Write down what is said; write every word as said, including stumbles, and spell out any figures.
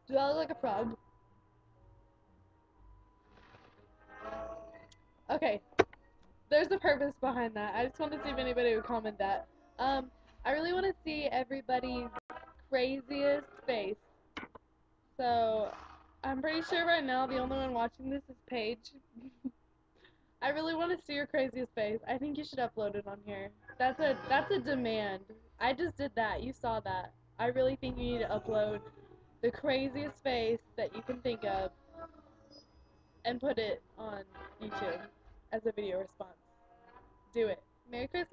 Do I look like a frog? Okay, there's a purpose behind that. I just want to see if anybody would comment that. Um, I really want to see everybody's craziest face. So, I'm pretty sure right now the only one watching this is Paige. I really want to see your craziest face. I think you should upload it on here. That's a that's a demand. I just did that. You saw that. I really think you need to upload the craziest face that you can think of and put it on YouTube as a video response. Do it. Merry Christmas.